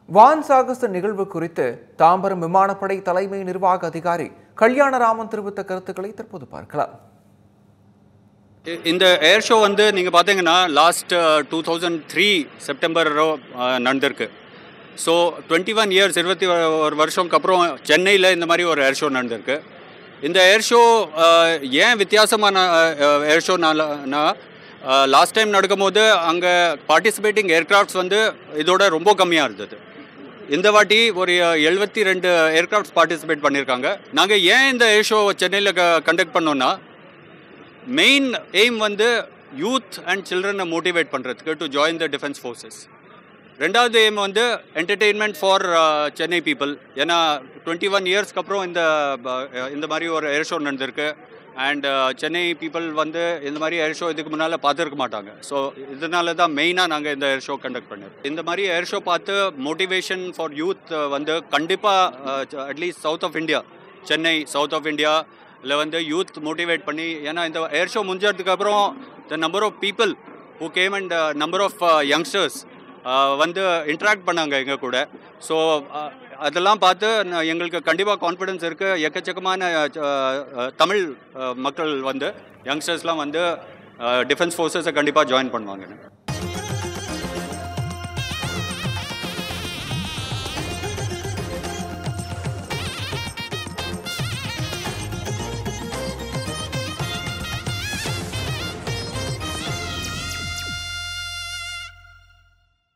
வான் சாகச நிகழ்வு குறித்து தாம்பரம் விமானப்படை தலைமை நிர்வாக அதிகாரி கல்யாணராமன் தெரிவித்த கருத்துக்களை தற்போது பார்க்கலாம். இந்த ஏர் ஷோ வந்து நீங்கள் பார்த்தீங்கன்னா லாஸ்ட் 2003 செப்டம்பர் நடந்திருக்கு. ஸோ 21 இயர்ஸ் 21 வருஷம்க்கு அப்புறம் சென்னையில் இந்த மாதிரி ஒரு ஏர் ஷோ நடந்திருக்கு. இந்த ஏர் ஷோ ஏன் வித்தியாசமான ஏர் ஷோனா லாஸ்ட் டைம் நடக்கும்போது அங்கே பார்ட்டிசிபேட்டிங் ஏர்க்ராஃப்ட்ஸ் வந்து இதோட ரொம்ப கம்மியாக இருந்தது. இந்த வாட்டி ஒரு 72 ஏர்க்ராஃப்ட்ஸ் பார்ட்டிசிபேட் பண்ணியிருக்காங்க. நாங்கள் ஏன் இந்த ஏர் ஷோ சென்னையில் கண்டக்ட் பண்ணோன்னா மெயின் எய்ம் வந்து யூத் அண்ட் சில்ட்ரனை மோட்டிவேட் பண்ணுறதுக்கு to join the defence forces. ரெண்டாவது எய்ம் வந்து என்டர்டெயின்மெண்ட் ஃபார் சென்னை பீப்புள். ஏன்னா 21 இயர்ஸ்க்கு அப்புறம் இந்த மாதிரி ஒரு ஏர் ஷோ நடந்திருக்கு. அண்ட் சென்னை பீப்புள் வந்து இந்த மாதிரி ஏர் ஷோ இதுக்கு முன்னால் பார்த்துருக்க மாட்டாங்க. ஸோ இதனால தான் மெயினாக நாங்கள் இந்த ஏர் ஷோ கண்டக்ட் பண்ணியிருக்கோம். இந்த மாதிரி ஏர் ஷோ பார்த்து மோட்டிவேஷன் ஃபார் யூத் வந்து கண்டிப்பாக at least south of India, Chennai south of India இல்லை வந்து யூத் மோட்டிவேட் பண்ணி, ஏன்னா இந்த ஏர் ஷோ முடிஞ்சதுக்கப்புறம் the number of people who came and number of youngsters வந்து இன்ட்ராக்ட் பண்ணாங்க எங்கள் கூட. ஸோ அதெல்லாம் பார்த்து எங்களுக்கு கண்டிப்பாக கான்ஃபிடென்ஸ் இருக்குது. எக்கச்சக்கமான தமிழ் மக்கள் வந்து யங்ஸ்டர்ஸ்லாம் வந்து டிஃபென்ஸ் ஃபோர்ஸஸை கண்டிப்பாக ஜாயின் பண்ணுவாங்க.